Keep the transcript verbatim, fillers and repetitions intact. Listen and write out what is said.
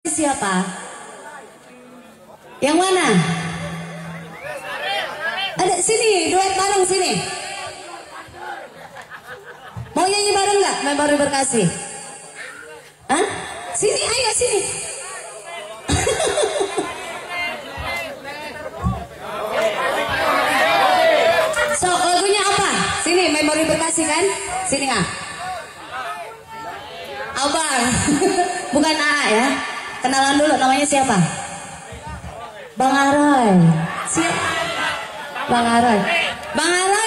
Siapa? Yang mana? Ada sini, duet bareng sini. Mau nyanyi bareng nggak? Memori Berkasih. Hah? Sini, ayo sini. So, lagunya apa? Sini, Memori Berkasih kan? Sini ah. Abang, bukan A A ya. Kenalan dulu, namanya siapa? Bang Aroy. Siapa? Bang Aroy. Bang Aroy.